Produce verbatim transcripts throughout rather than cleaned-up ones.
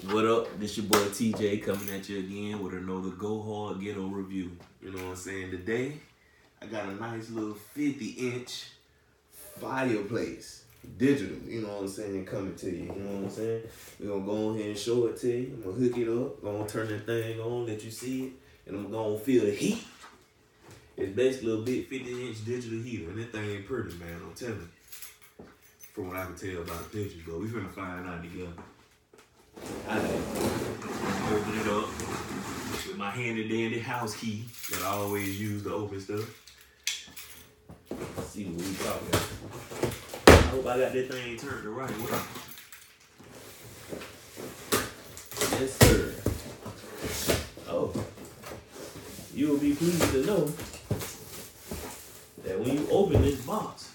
What up? This your boy T J coming at you again with another Go Hard Ghetto review. You know what I'm saying? Today, I got a nice little fifty inch fireplace. Digital, you know what I'm saying, coming to you. You know what I'm saying? We're gonna go ahead and show it to you. I'm gonna hook it up, gonna turn the thing on, let you see it, and I'm gonna feel the heat. It's basically a big fifty inch digital heater, and that thing ain't pretty, man, I'm telling you. From what I can tell about the pictures, but we finna find out together. I open it up with my handy dandy house key that I always use to open stuff. Let's see what we talking about. I hope I got that thing turned the right way. Yes, sir. Oh, you will be pleased to know that when you open this box,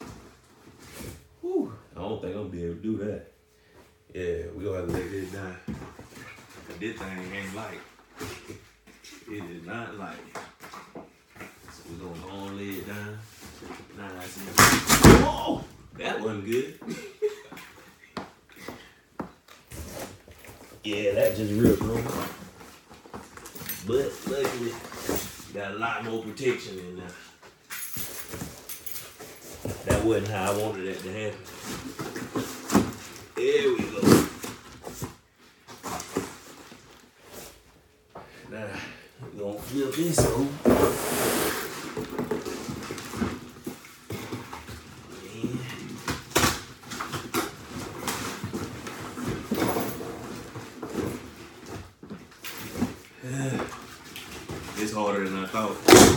whew, I don't think I'm gonna be able to do that. Yeah, we gonna have to lay this down. Cause this thing ain't light. It is not light. So we gonna go on lay it down. Now I see. Whoa! That wasn't good. Yeah, that just ripped, bro. But luckily, got a lot more protection in there. That wasn't how I wanted that to happen. There we go. Now, we're gonna flip this over. It's harder than I thought.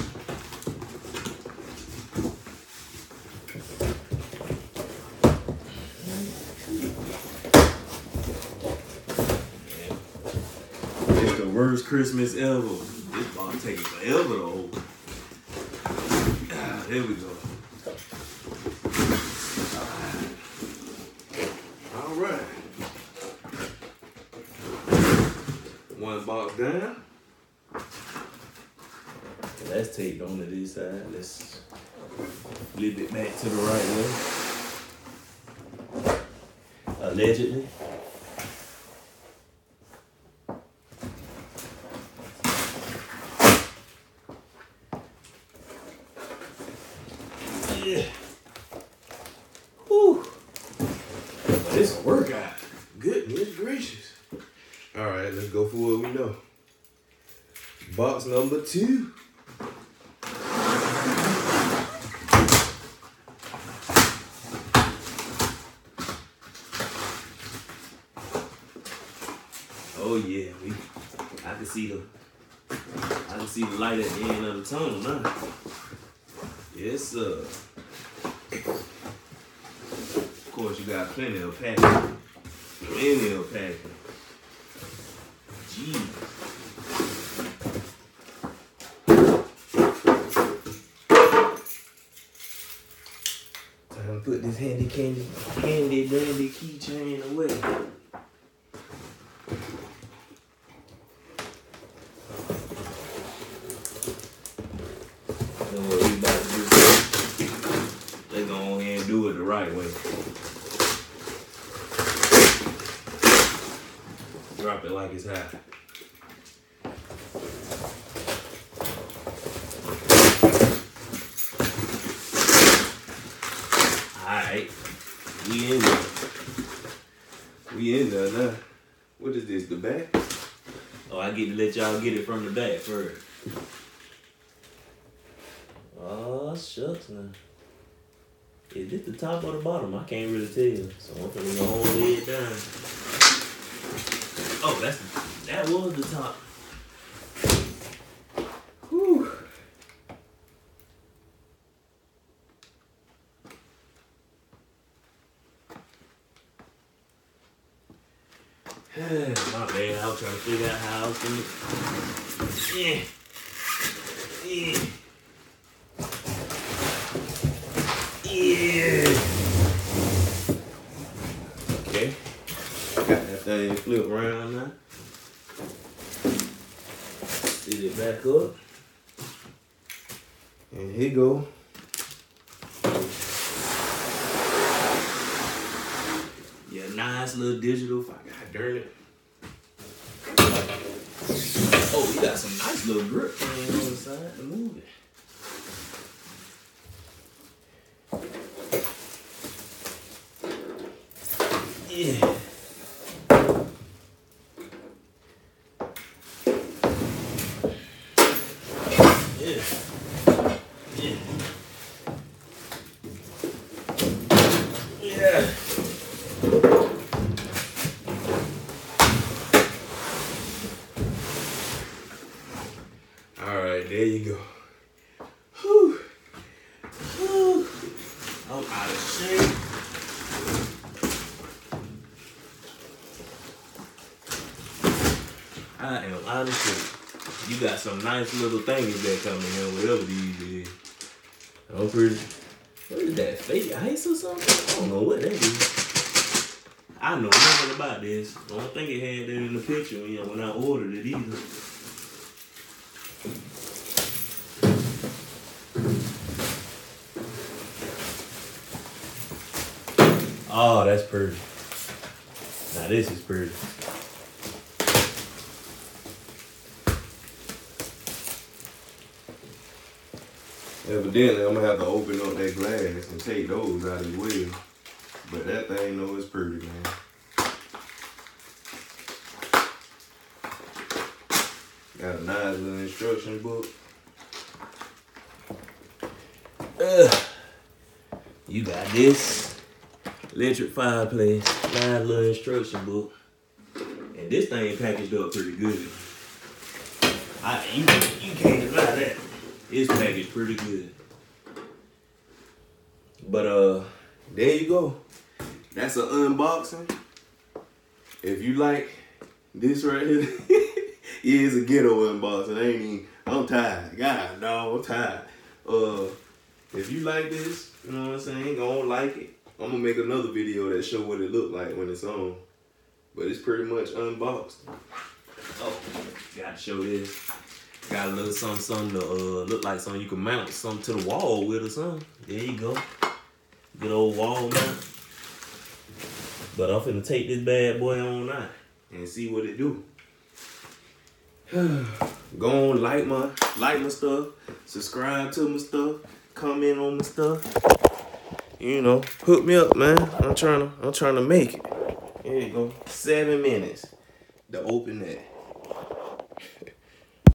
It's the worst Christmas ever. This box taking forever to open. Ah, there we go. All right. One box down. That's taped onto this side. Let's flip it back to the right way. Allegedly. Yeah. Whew. This a workout. Goodness gracious. All right, let's go for what we know. Box number two. Oh yeah, we. I can see the. I can see the light at the end of the tunnel now. Yes, sir. Of course, you got plenty of packing. Plenty of packing. Jeez. Time to put this handy candy, handy dandy keychain away. What we about to do, let's go on here and do it the right way. Drop it like it's hot. Alright, we in there. We in there now. What is this, the back? Oh, I get to let y'all get it from the back first. Oh, shucks now. Is this the top or the bottom? I can't really tell. So I'm gonna go on lay it down. Oh, that's that was the top. Whew. My bad, I was trying to figure out how I was gonna. Yeah. Yeah. Yeah. Okay. Got that thing flip around now. Sit it back up. And here go. Yeah, nice little digital. God darn it. Oh, you got some nice little grip on the side to move it. Yeah. Yeah. Yeah. Yeah. All right, there you go. Whew. Whew. I'm out of shape. I am out of shape. You got some nice little thingies that come in here, whatever these is. I'm pretty. What is that? Fake ice or something? I don't know what that is. I know nothing about this. I don't think it had that in the picture when I ordered it either. Oh, that's pretty. Now this is pretty. Evidently, I'm gonna have to open up that glass and take those out as well. But that thing, no, it's pretty, man. Got a nice little instruction book. Ugh. You got this electric fireplace, nice little instruction book. And this thing packaged up pretty good. I, you, you can't deny that. It's packaged pretty good. But uh, there you go. That's an unboxing. If you like this right here, yeah, it's a ghetto unboxing. I ain't even, I'm tired. God, no, I'm tired. Uh, if you like this, you know what I'm saying, gonna like it. I'm gonna make another video that show what it look like when it's on. But it's pretty much unboxed. Oh, gotta show this. Got a little something, something to uh, look like something you can mount something to the wall with or something. There you go. Good old wall mount. But I'm finna take this bad boy on out and see what it do. Go on, like my, like my stuff, subscribe to my stuff, comment on my stuff. You know, hook me up, man. I'm trying to, I'm trying to make it. Here you go. Seven minutes to open that.